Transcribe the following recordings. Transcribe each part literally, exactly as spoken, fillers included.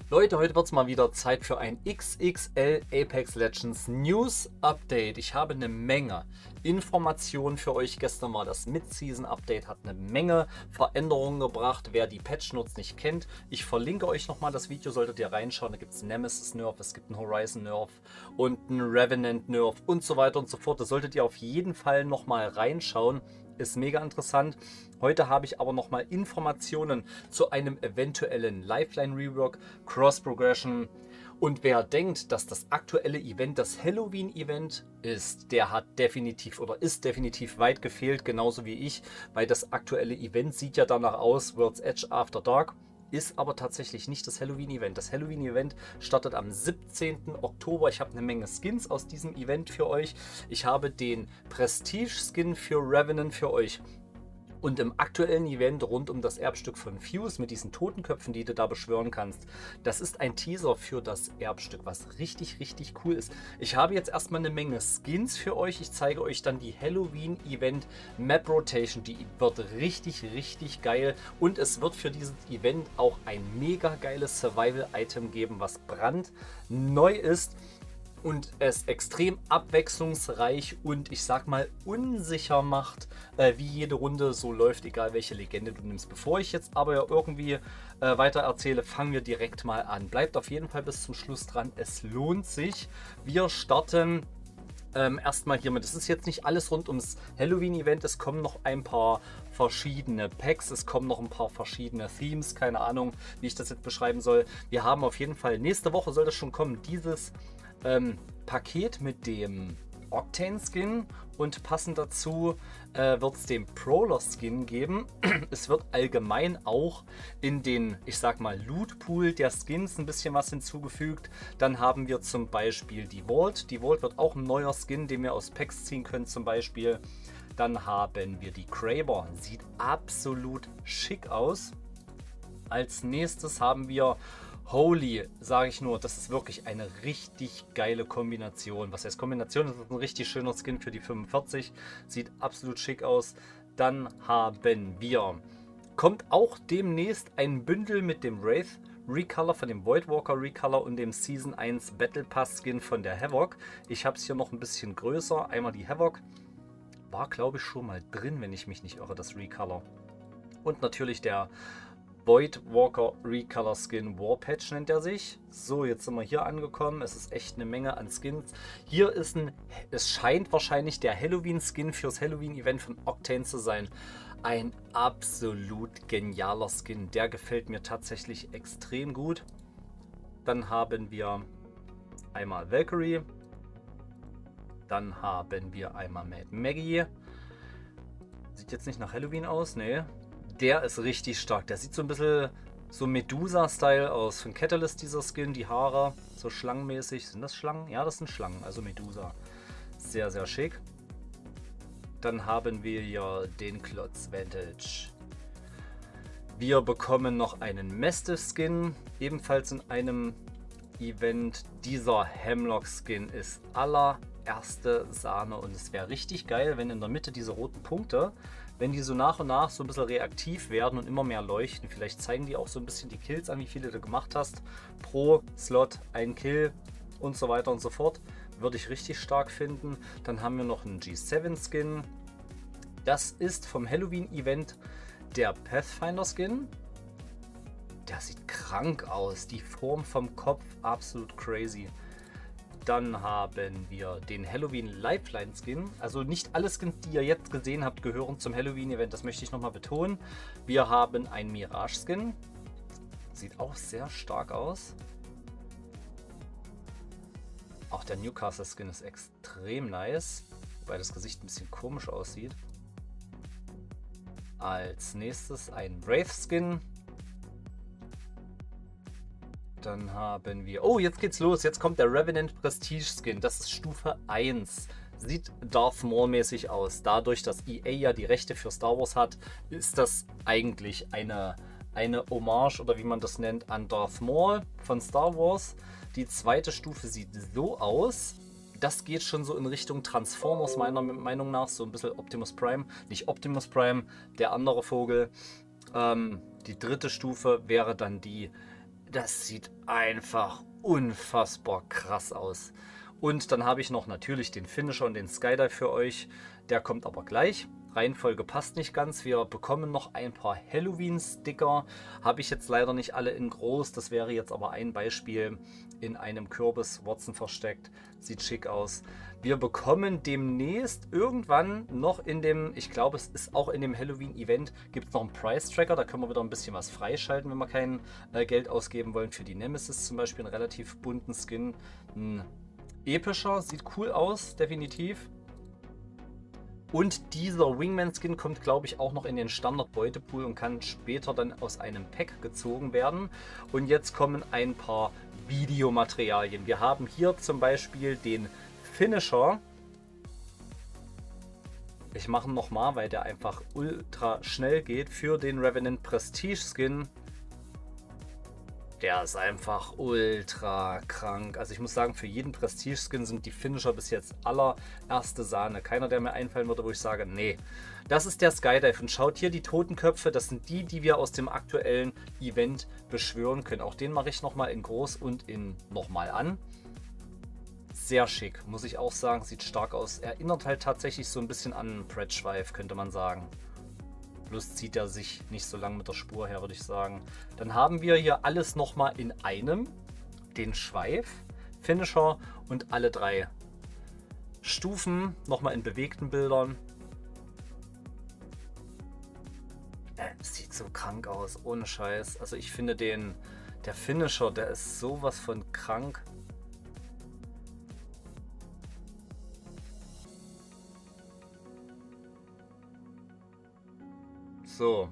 Leute, heute wird es mal wieder Zeit für ein X X L Apex Legends News Update. Ich habe eine Menge Informationen für euch. Gestern war das Mid-Season Update, hat eine Menge Veränderungen gebracht. Wer die Patch Notes nicht kennt, ich verlinke euch nochmal das Video, solltet ihr reinschauen. Da gibt es einen Nemesis Nerf, es gibt einen Horizon Nerf und einen Revenant Nerf und so weiter und so fort. Da solltet ihr auf jeden Fall nochmal reinschauen. Ist mega interessant. Heute habe ich aber nochmal Informationen zu einem eventuellen Lifeline Rework, Cross Progression. Und wer denkt, dass das aktuelle Event das Halloween-Event ist, der hat definitiv oder ist definitiv weit gefehlt, genauso wie ich, weil das aktuelle Event sieht ja danach aus, World's Edge After Dark. Ist aber tatsächlich nicht das Halloween-Event. Das Halloween-Event startet am siebzehnten Oktober. Ich habe eine Menge Skins aus diesem Event für euch. Ich habe den Prestige-Skin für Revenant für euch. Und im aktuellen Event rund um das Erbstück von Fuse mit diesen Totenköpfen, die du da beschwören kannst, das ist ein Teaser für das Erbstück, was richtig, richtig cool ist. Ich habe jetzt erstmal eine Menge Skins für euch. Ich zeige euch dann die Halloween-Event Map Rotation. Die wird richtig, richtig geil. Und es wird für dieses Event auch ein mega geiles Survival-Item geben, was brandneu ist. Und es extrem abwechslungsreich und ich sag mal unsicher macht, äh, wie jede Runde so läuft, egal welche Legende du nimmst. Bevor ich jetzt aber irgendwie äh, weiter erzähle, fangen wir direkt mal an. Bleibt auf jeden Fall bis zum Schluss dran, es lohnt sich. Wir starten ähm, erstmal hiermit. Es ist jetzt nicht alles rund ums Halloween-Event, es kommen noch ein paar verschiedene Packs, es kommen noch ein paar verschiedene Themes, keine Ahnung, wie ich das jetzt beschreiben soll. Wir haben auf jeden Fall, nächste Woche soll das schon kommen, dieses Ähm, Paket mit dem Octane Skin und passend dazu äh, wird es den Prowler Skin geben. Es wird allgemein auch in den, ich sag mal, Loot Pool der Skins ein bisschen was hinzugefügt. Dann haben wir zum Beispiel die Vault. Die Vault wird auch ein neuer Skin, den wir aus Packs ziehen können zum Beispiel. Dann haben wir die Kraber. Sieht absolut schick aus. Als nächstes haben wir Holy, sage ich nur, das ist wirklich eine richtig geile Kombination. Was heißt Kombination? Das ist ein richtig schöner Skin für die fünfundvierzig. Sieht absolut schick aus. Dann haben wir, kommt auch demnächst ein Bündel mit dem Wraith Recolor von dem Voidwalker Recolor und dem Season eins Battle Pass Skin von der Havoc. Ich habe es hier noch ein bisschen größer. Einmal die Havoc. War, glaube ich, schon mal drin, wenn ich mich nicht irre, das Recolor. Und natürlich der Voidwalker Recolor Skin Warpatch nennt er sich. So, jetzt sind wir hier angekommen. Es ist echt eine Menge an Skins. Hier ist ein, es scheint wahrscheinlich der Halloween Skin fürs Halloween Event von Octane zu sein. Ein absolut genialer Skin. Der gefällt mir tatsächlich extrem gut. Dann haben wir einmal Valkyrie. Dann haben wir einmal Mad Maggie. Sieht jetzt nicht nach Halloween aus, ne? Der ist richtig stark. Der sieht so ein bisschen so Medusa-Style aus. Von Catalyst dieser Skin, die Haare, so schlangenmäßig. Sind das Schlangen? Ja, das sind Schlangen, also Medusa. Sehr, sehr schick. Dann haben wir hier den Klotz Vantage. Wir bekommen noch einen Mastiff-Skin, ebenfalls in einem Event. Dieser Hemlock-Skin ist allererste Sahne und es wäre richtig geil, wenn in der Mitte diese roten Punkte, wenn die so nach und nach so ein bisschen reaktiv werden und immer mehr leuchten. Vielleicht zeigen die auch so ein bisschen die Kills an, wie viele du gemacht hast. Pro Slot ein Kill und so weiter und so fort. Würde ich richtig stark finden. Dann haben wir noch einen G sieben Skin. Das ist vom Halloween-Event der Pathfinder Skin. Der sieht krank aus. Die Form vom Kopf absolut crazy. Dann haben wir den Halloween Lifeline Skin. Also nicht alle Skins, die ihr jetzt gesehen habt, gehören zum Halloween Event. Das möchte ich nochmal betonen. Wir haben einen Mirage Skin. Sieht auch sehr stark aus. Auch der Newcastle Skin ist extrem nice. Wobei das Gesicht ein bisschen komisch aussieht. Als nächstes ein Wraith Skin. Dann haben wir... Oh, jetzt geht's los. Jetzt kommt der Revenant Prestige Skin. Das ist Stufe eins. Sieht Darth Maul mäßig aus. Dadurch, dass E A ja die Rechte für Star Wars hat, ist das eigentlich eine, eine Hommage oder wie man das nennt an Darth Maul von Star Wars. Die zweite Stufe sieht so aus. Das geht schon so in Richtung Transformers meiner Meinung nach. So ein bisschen Optimus Prime. Nicht Optimus Prime, der andere Vogel. Ähm, die dritte Stufe wäre dann die Das sieht einfach unfassbar krass aus. Und dann habe ich noch natürlich den Finisher und den Skydive für euch. Der kommt aber gleich. Reihenfolge passt nicht ganz. Wir bekommen noch ein paar Halloween-Sticker. Habe ich jetzt leider nicht alle in groß. Das wäre jetzt aber ein Beispiel in einem Kürbis Watson versteckt. Sieht schick aus. Wir bekommen demnächst irgendwann noch in dem, ich glaube es ist auch in dem Halloween-Event, gibt es noch einen Price-Tracker. Da können wir wieder ein bisschen was freischalten, wenn wir kein äh, Geld ausgeben wollen. Für die Nemesis zum Beispiel einen relativ bunten Skin. Ein epischer, sieht cool aus, definitiv. Und dieser Wingman-Skin kommt, glaube ich, auch noch in den Standard-Beutepool und kann später dann aus einem Pack gezogen werden. Und jetzt kommen ein paar Videomaterialien. Wir haben hier zum Beispiel den Finisher. Ich mache ihn nochmal, weil der einfach ultra schnell geht für den Revenant Prestige Skin. Der ist einfach ultra krank. Also ich muss sagen, für jeden Prestige-Skin sind die Finisher bis jetzt allererste Sahne. Keiner, der mir einfallen würde, wo ich sage, nee. Das ist der Skydive. Und schaut hier die Totenköpfe. Das sind die, die wir aus dem aktuellen Event beschwören können. Auch den mache ich nochmal in groß und in nochmal an. Sehr schick, muss ich auch sagen. Sieht stark aus. Erinnert halt tatsächlich so ein bisschen an Brettschweif, könnte man sagen. Bloß zieht er sich nicht so lang mit der Spur her, würde ich sagen. Dann haben wir hier alles nochmal in einem. Den Schweif, Finisher und alle drei Stufen nochmal in bewegten Bildern. Äh, sieht so krank aus, ohne Scheiß. Also ich finde den, der Finisher, der ist sowas von krank. So,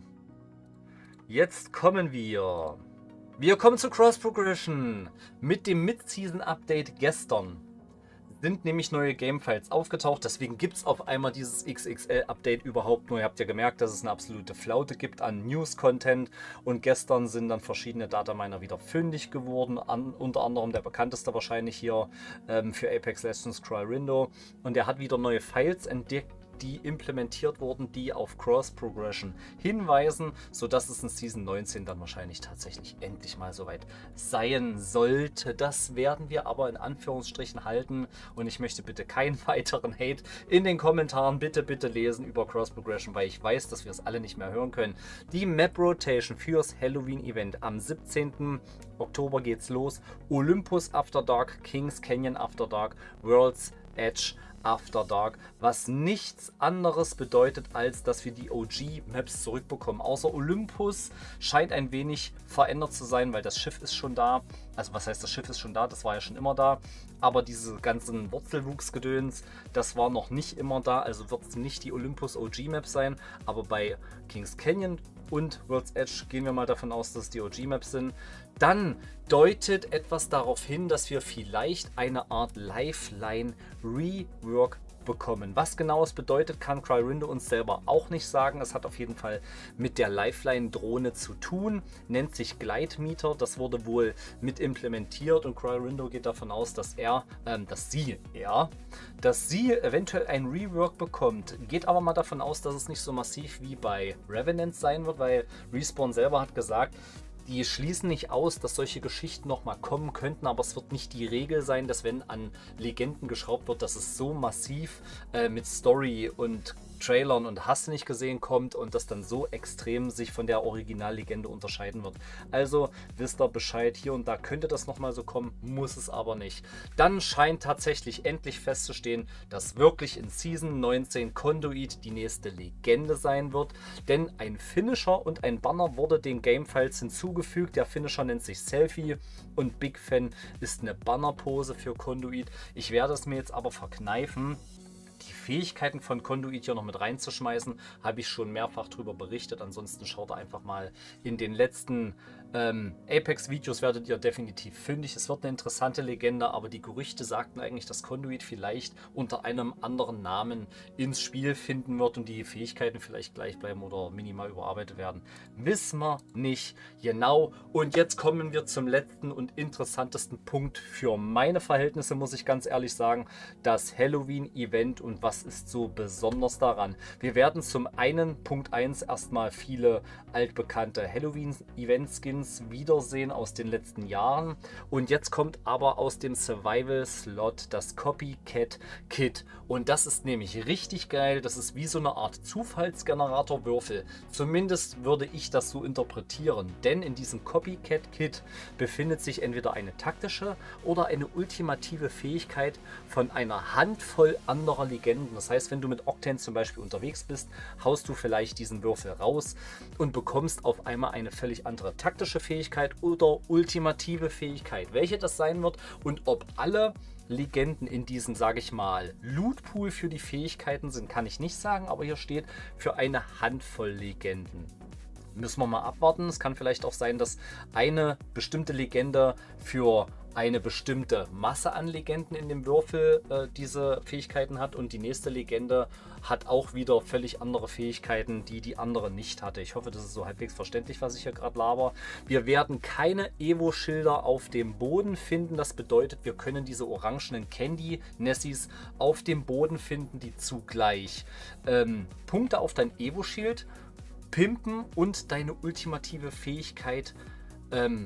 jetzt kommen wir. Wir kommen zu Cross Progression. Mit dem Mid-Season-Update gestern sind nämlich neue Gamefiles aufgetaucht. Deswegen gibt es auf einmal dieses X X L-Update überhaupt nur. Ihr habt ja gemerkt, dass es eine absolute Flaute gibt an News-Content. Und gestern sind dann verschiedene Dataminer wieder fündig geworden. An, unter anderem der bekannteste wahrscheinlich hier ähm, für Apex Legends, Cryrindo. Und er hat wieder neue Files entdeckt, die implementiert wurden, die auf Cross-Progression hinweisen, sodass es in Season neunzehn dann wahrscheinlich tatsächlich endlich mal soweit sein sollte. Das werden wir aber in Anführungsstrichen halten und ich möchte bitte keinen weiteren Hate in den Kommentaren bitte, bitte lesen über Cross-Progression, weil ich weiß, dass wir es alle nicht mehr hören können. Die Map-Rotation fürs Halloween-Event am siebzehnten Oktober geht's los. Olympus After Dark, Kings Canyon After Dark, World's Edge After Dark, was nichts anderes bedeutet, als dass wir die O G-Maps zurückbekommen. Außer Olympus scheint ein wenig verändert zu sein, weil das Schiff ist schon da. Also was heißt, das Schiff ist schon da, das war ja schon immer da. Aber diese ganzen Wurzelwuchsgedöns, das war noch nicht immer da. Also wird es nicht die Olympus O G-Map sein. Aber bei Kings Canyon und World's Edge gehen wir mal davon aus, dass es die O G-Maps sind. Dann deutet etwas darauf hin, dass wir vielleicht eine Art Lifeline-Rework bekommen. Was genau es bedeutet, kann Cryrindo uns selber auch nicht sagen. Es hat auf jeden Fall mit der Lifeline-Drohne zu tun. Nennt sich Gleitmeter. Das wurde wohl mit implementiert und Cryrindo geht davon aus, dass er, ähm, dass sie, er, dass sie eventuell ein Rework bekommt. Geht aber mal davon aus, dass es nicht so massiv wie bei Revenant sein wird, weil Respawn selber hat gesagt, die schließen nicht aus, dass solche Geschichten nochmal kommen könnten, aber es wird nicht die Regel sein, dass wenn an Legenden geschraubt wird, dass es so massiv äh, mit Story und Trailern und hast du nicht gesehen kommt und das dann so extrem sich von der Originallegende unterscheiden wird. Also wisst ihr Bescheid, hier und da könnte das nochmal so kommen, muss es aber nicht. Dann scheint tatsächlich endlich festzustehen, dass wirklich in Season neunzehn Conduit die nächste Legende sein wird, denn ein Finisher und ein Banner wurde den Gamefiles hinzugefügt. Der Finisher nennt sich Selfie und Big Fan ist eine Bannerpose für Conduit. Ich werde es mir jetzt aber verkneifen, die Fähigkeiten von Conduit hier noch mit reinzuschmeißen, habe ich schon mehrfach darüber berichtet. Ansonsten schaut da einfach mal in den letzten ähm, Apex-Videos, werdet ihr definitiv fündig. Es wird eine interessante Legende, aber die Gerüchte sagten eigentlich, dass Conduit vielleicht unter einem anderen Namen ins Spiel finden wird und die Fähigkeiten vielleicht gleich bleiben oder minimal überarbeitet werden. Wissen wir nicht genau. Und jetzt kommen wir zum letzten und interessantesten Punkt für meine Verhältnisse, muss ich ganz ehrlich sagen, das Halloween-Event. Und was ist so besonders daran? Wir werden zum einen Punkt eins erstmal viele altbekannte Halloween-Event-Skins Skins wiedersehen aus den letzten Jahren. Und jetzt kommt aber aus dem Survival-Slot das Copycat Kit. Und das ist nämlich richtig geil. Das ist wie so eine Art Zufallsgenerator-Würfel. Zumindest würde ich das so interpretieren. Denn in diesem Copycat Kit befindet sich entweder eine taktische oder eine ultimative Fähigkeit von einer Handvoll anderer Legenden. Das heißt, wenn du mit Octane zum Beispiel unterwegs bist, haust du vielleicht diesen Würfel raus und bekommst auf einmal eine völlig andere taktische Fähigkeit oder ultimative Fähigkeit. Welche das sein wird und ob alle Legenden in diesem, sage ich mal, Lootpool für die Fähigkeiten sind, kann ich nicht sagen, aber hier steht für eine Handvoll Legenden. Müssen wir mal abwarten. Es kann vielleicht auch sein, dass eine bestimmte Legende für eine bestimmte Masse an Legenden in dem Würfel äh, diese Fähigkeiten hat und die nächste Legende hat auch wieder völlig andere Fähigkeiten, die die andere nicht hatte. Ich hoffe, das ist so halbwegs verständlich, was ich hier gerade laber. Wir werden keine Evo-Schilder auf dem Boden finden. Das bedeutet, wir können diese orangenen Candy-Nessies auf dem Boden finden, die zugleich ähm, Punkte auf dein Evo-Schild pimpen und deine ultimative Fähigkeit ähm,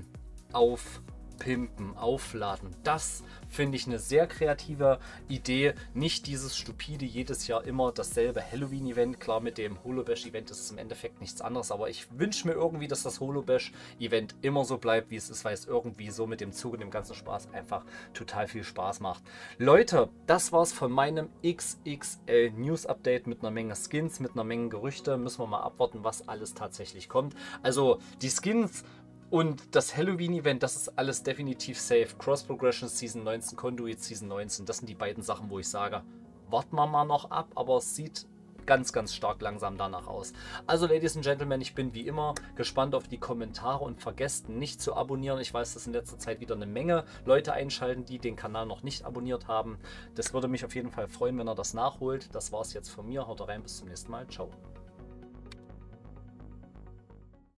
aufpimpen, aufladen. Das finde ich eine sehr kreative Idee. Nicht dieses stupide, jedes Jahr immer dasselbe Halloween-Event. Klar, mit dem Holobash-Event ist es im Endeffekt nichts anderes, aber ich wünsche mir irgendwie, dass das Holobash-Event immer so bleibt, wie es ist, weil es irgendwie so mit dem Zug und dem ganzen Spaß einfach total viel Spaß macht. Leute, das war's von meinem X X L News Update mit einer Menge Skins, mit einer Menge Gerüchte. Müssen wir mal abwarten, was alles tatsächlich kommt. Also die Skins und das Halloween-Event, das ist alles definitiv safe. Cross Progression Season neunzehn, Conduit Season neunzehn, das sind die beiden Sachen, wo ich sage, warten wir mal noch ab, aber es sieht ganz, ganz stark langsam danach aus. Also, Ladies and Gentlemen, ich bin wie immer gespannt auf die Kommentare und vergesst nicht zu abonnieren. Ich weiß, dass in letzter Zeit wieder eine Menge Leute einschalten, die den Kanal noch nicht abonniert haben. Das würde mich auf jeden Fall freuen, wenn ihr das nachholt. Das war es jetzt von mir. Haut rein, bis zum nächsten Mal. Ciao.